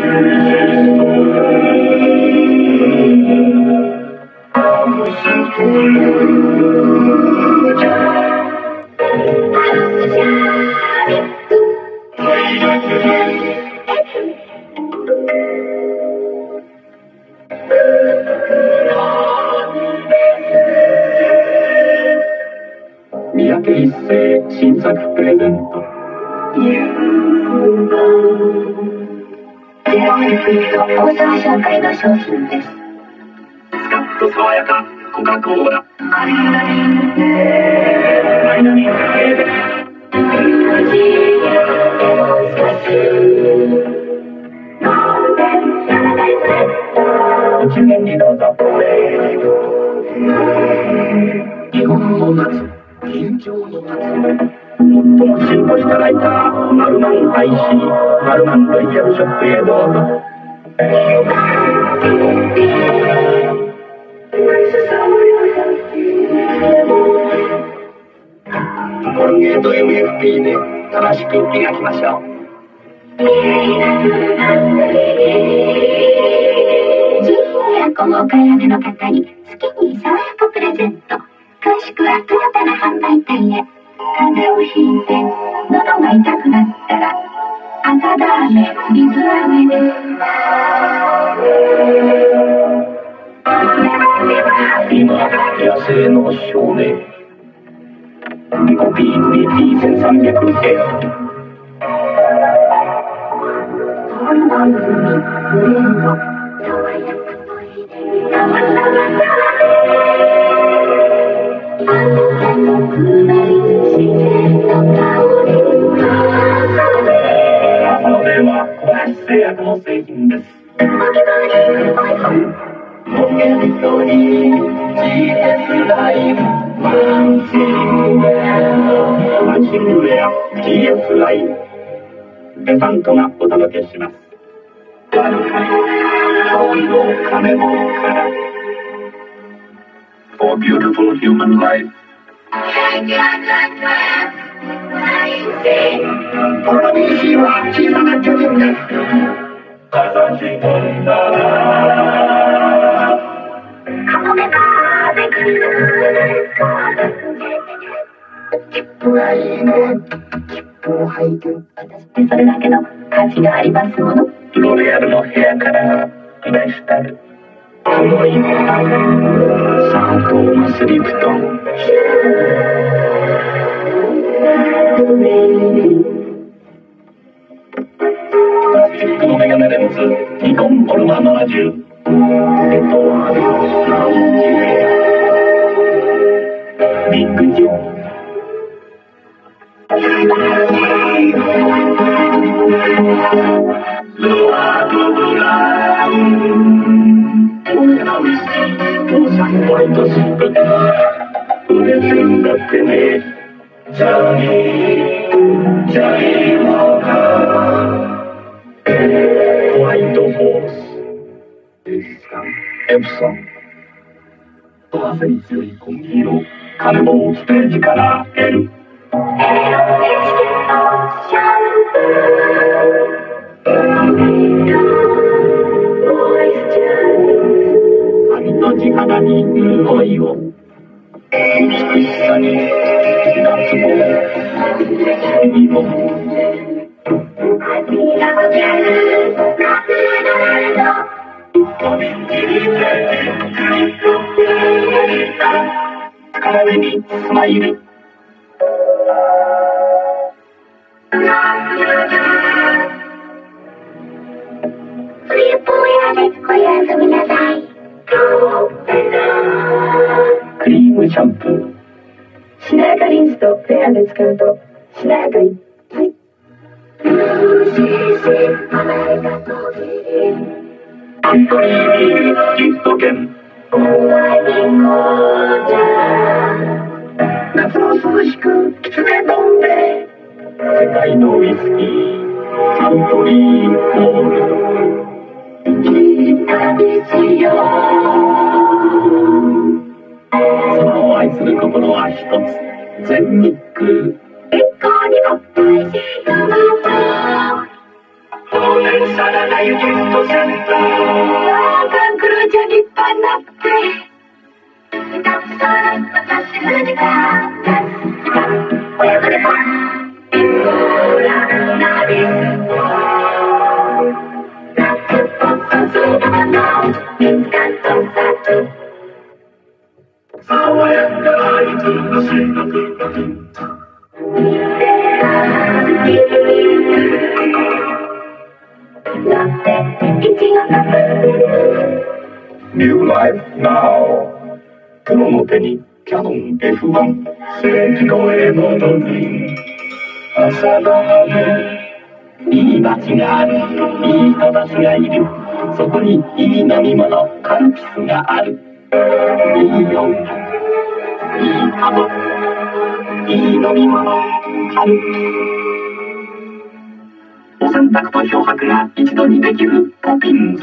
三宅一生新作プレゼント。 放送紹介の商品です。 スカッと爽やかコカ・コーラ。マイナミンカレーです。一年にどうぞ。日本の夏、緊張の夏。最も進歩したライター、マルマン IC、マルマンロイヤルショップへどうぞ。コルゲート MFP で正しく磨きましょう。 お買い上げの方に月に爽やかプレゼント。詳しくはトヨタの販売店へ。風邪をひいて喉が痛くなったら赤ダーメ水飴です。 今野生の少年リコピー BP1300A。 この番組無縁の爽やかトイレ。 朝の電話、小林製薬の製品です。ポケットに GS ラインマンシングウェア GS ラインデサントがお届けします。香りの金物から For beautiful human life。ポラビーシーは小さな巨人です。形飛んだカモメカーで来る切符はいいね。切符を履いて私ってそれだけの価値がありますもの。 ロレアルの部屋から出したるこの一杯サートーマスリプトン。プラスチックのメガネレンズニコンボルマ70。ビッグジョン。ロアドブラウンオセナウイスキー父さんホワイトスープ売れてんだってね。ジャニージャニーワーカーホワイトホースエプソン汗に強い小麦色金棒ステージから得る髪の地肌に潤いを美しさに脱帽君も体にスマイル冬坊やでおやすみなさい。 クリームシャンプーしなやかリンスとフェアで使うとしなやかいっぱい。 サントリービールギフト券。夏の涼しくきつね飲んで世界のウイスキーサントリーゴールド。いい旅しよう。空を愛する心は一つ全日空。 一向にも大事なのだ。 当然さらがゆゲストセンター。 ガンクルじゃ立派になって。たくさん私の時間が親子でもほらナビス夏とそうだな見つかったさ爽やかな愛とのしのくがくNew Life Now プロの手にキャノン F1 世紀超えのドリー朝ラーメンいい街があるいい人たちがいるそこにいい飲み物カルピスがあるいい音楽いい家族いい飲み物カルピスお洗濯と漂白が一度にできるポピン